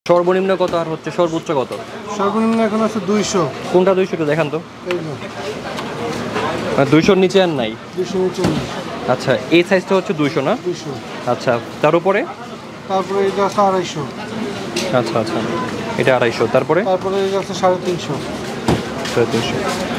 সর্বনিম্ন কত আর হচ্ছে সর্বোচ্চ কত? সর্বনিম্ন এখন আছে 200। কোনটা 200 একটু দেখান তো। এই যে 200 নিচে আর নাই? 200 নিচে নেই। আচ্ছা, এই সাইজটা হচ্ছে 200 না? 200। আচ্ছা, তার উপরে? তারপরে এটা আছে 250। আচ্ছা আচ্ছা, এটা 250। তারপরে এটা আছে 350। 350।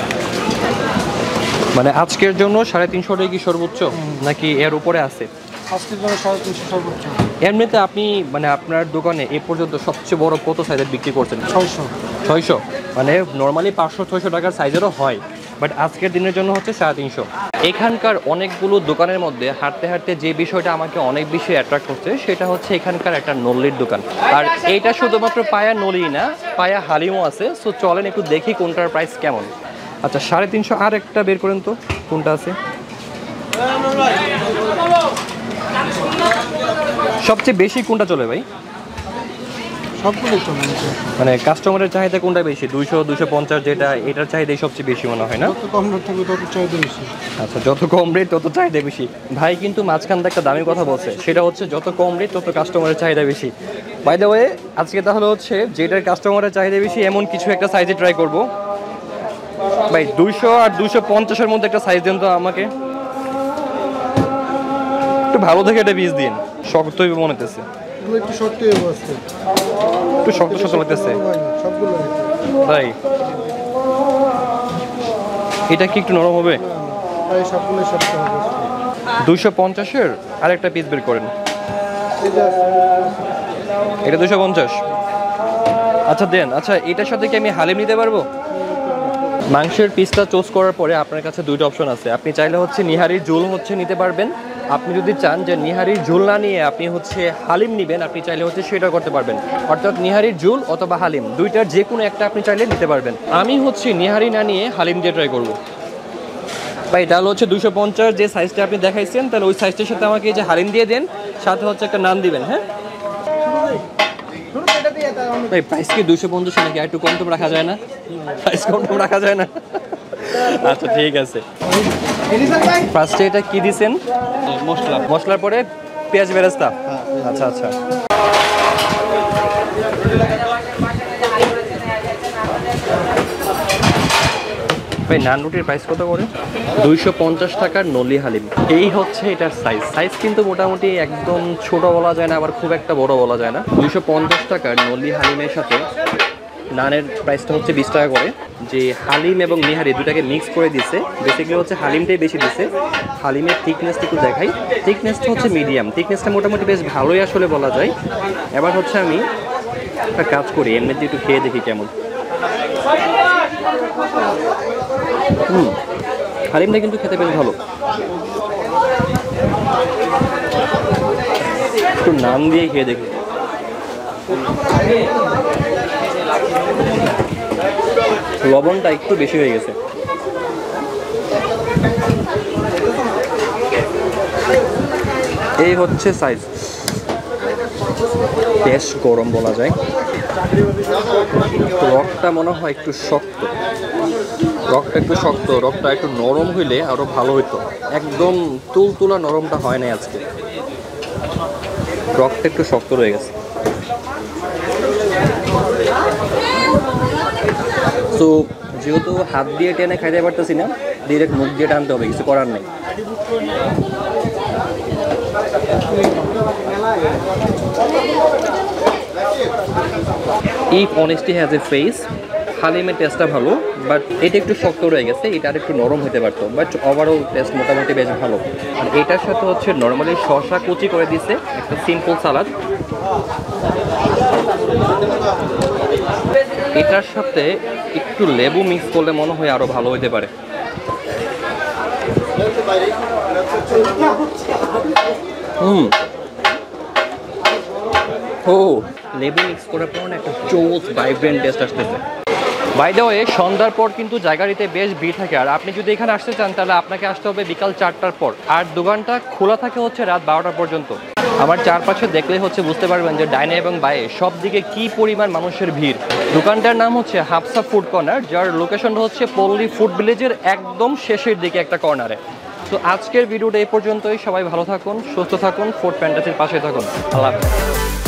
মানে আজকের জন্য 350 টাই কি সর্বোচ্চ নাকি এর উপরে আছে? আজকের জন্য 350 সর্বোচ্চ। এমনিতে আপনি মানে আপনার দোকানে এ পর্যন্ত সবচেয়ে বড় কত সাইজের বিক্রি করছেন? 600। 600? মানে নর্মালি 500-600 টাকার সাইজেরও হয়, বাট আজকের দিনের জন্য হচ্ছে 350। এখানকার অনেকগুলো দোকানের মধ্যে হাঁটতে হাঁটতে যে বিষয়টা আমাকে অনেক বেশি অ্যাট্রাক্ট করছে সেটা হচ্ছে এখানকার একটা নল্লির দোকান। আর এইটা শুধুমাত্র পায়া নলি না, পায়া হালিমও আছে। সো চলেন একটু দেখি কোনটার প্রাইস কেমন। আচ্ছা, 350। আর একটা বের করেন তো, কোনটা আছে? সবচেয়ে বেশি কোনটা চলে ভাই? সবগুলো চলে। মানে কাস্টমারের চাহিদা কোনটা বেশি? 200-250 যেটা, এটার চাহিদাই সবচেয়ে বেশি মনে হয় না? যত কম রেট থাকবে তত চাহিদা বেশি। আচ্ছা, যত কম রেট তত চাহিদা বেশি। ভাই কিন্তু মাঝখানটা একটা দামি কথা বলছে, সেটা হচ্ছে যত কম রেট তত কাস্টমারের চাহিদা বেশি। বাই দ্য ওয়ে, আজকে তাহলে হচ্ছে যেটার কাস্টমারের চাহিদা বেশি এমন কিছু একটা সাইজে ট্রাই করব। ভাই 200 আর 250-এর মধ্যে একটা সাইজ দেন তো আমাকে। একটু ভালো দেখে একটা পিস দিন, শক্ত হইবে মনে হতেছে। এগুলো একটু শক্ত হয়ে বসছে। একটু শক্ত শক্ত লাগতেছে সবগুলো ভাই। এটা কি একটু নরম হবে? ভাই সবগুলো শক্ত হবে। 250-এর আরেকটা পিস বের করেন। এটা 250? আচ্ছা দেন। আচ্ছা, এটার সাথে কি আমি হালিম নিতে পারবো? মাংসের পিসটা চুজ করার পরে আপনার কাছে দুইটা অপশন আছে। আপনি চাইলে হচ্ছে নিহারির ঝোল হচ্ছে নিতে পারবেন। আপনি যদি চান যে নিহারির ঝোল না নিয়ে আপনি হচ্ছে হালিম নেবেন, আপনি চাইলে হচ্ছে সেটা করতে পারবেন। অর্থাৎ নিহারির ঝোল অথবা হালিম দুইটার যে কোনো একটা আপনি চাইলে নিতে পারবেন। আমি হচ্ছে নিহারি না নিয়ে হালিম দিয়ে ট্রাই করবো। ভাই তাহলে হচ্ছে 250 যে সাইজটা আপনি দেখাইছেন, তাহলে ওই সাইজটার সাথে আমাকে এই যে হালিম দিয়ে দেন, সাথে হচ্ছে একটা নান দিবেন। হ্যাঁ ভাই, প্রাইস কি 250 নাকি একটু কম টম রাখা যায় না? প্রাইস কম টম রাখা যায় না? আচ্ছা ঠিক আছে। ফার্স্টে এটা কি দিছেন? মশলা। মশলার পরে পেঁয়াজ বেরেস্তা? আচ্ছা আচ্ছা। ভাই নান রুটির প্রাইস কত করে? 250 টাকার নলি হালিম। এই হচ্ছে এটার সাইজ। সাইজ কিন্তু মোটামুটি একদম ছোট বলা যায় না, আবার খুব একটা বড় বলা যায় না। 250 টাকার নলি হালিমের সাথে নানের প্রাইসটা হচ্ছে 20 টাকা করে। যে হালিম এবং নিহারি দুটাকে মিক্স করে দিচ্ছে, বেসিক্যালি হচ্ছে হালিমটাই বেশি দিচ্ছে। হালিমের থিকনেসটা একটু দেখাই। থিকনেসটা হচ্ছে মিডিয়াম, থিকনেসটা মোটামুটি বেশ ভালোই আসলে বলা যায়। এবার হচ্ছে আমি একটা কাজ করি, এমনিতে একটু খেয়ে দেখি কেমন। হালিমটা কিন্তু খেতে বেশ ভালো। একটু নান দিয়ে খেয়ে দেখি। লবণটা একটু বেশি হয়ে গেছে। এই হচ্ছে সাইজ, বেশ গরম বলা যায়। রকটা মনে হয় একটু শক্ত, রকটা একটু শক্ত, রকটা একটু নরম হইলে আরো ভালো হইতো। একদম তুলতুলা নরমটা হয় নাই আজকে, রকটা একটু শক্ত রয়ে গেছে। তো যেহেতু হাত দিয়ে টেনে খাইতে পারতেছি না, ডিরেক্ট মুখ দিয়ে টানতে হবে, কিছু করার নেই। If honesty has a face, হালিমের টেস্টটা ভালো, বাট এটা একটু শক্ত রয়ে গেছে, এটা আর একটু নরম হতে পারতো। বাট ওভারঅল টেস্ট মোটামুটি বেশ ভালো। আর এটার সাথে হচ্ছে নর্মালি শসা কুচি করে দিচ্ছে, একটা সিম্পল সালাদ। এটার সাথে একটু লেবু মিক্স করলে মনে হয় আরো ভালো হতে পারে। ও লেবু মিক্স করার পর একটা জোস ভাইব্রেন্ট টেস্ট আসতেছে। বাই দ্য ওয়ে, সন্ধ্যার পর কিন্তু জায়গাটিতে বেশ ভিড় থাকে। আর আপনি যদি এখানে আসতে চান তাহলে আপনাকে আসতে হবে বিকাল 4টার পর। আর দোকানটা খোলা থাকে হচ্ছে রাত 12টা পর্যন্ত। আমার চারপাশে দেখলেই হচ্ছে বুঝতে পারবেন যে ডাইনে এবং বাইরে সব দিকে কী পরিমাণ মানুষের ভিড়। দোকানটার নাম হচ্ছে হাফসা ফুড কর্নার, যার লোকেশনটা হচ্ছে পল্লী ফুড ভিলেজের একদম শেষের দিকে একটা কর্নারে। তো আজকের ভিডিওটা এই পর্যন্তই। সবাই ভালো থাকুন, সুস্থ থাকুন, ফুড ফ্যান্টাসির পাশে থাকুন। আল্লাহ হাফেজ।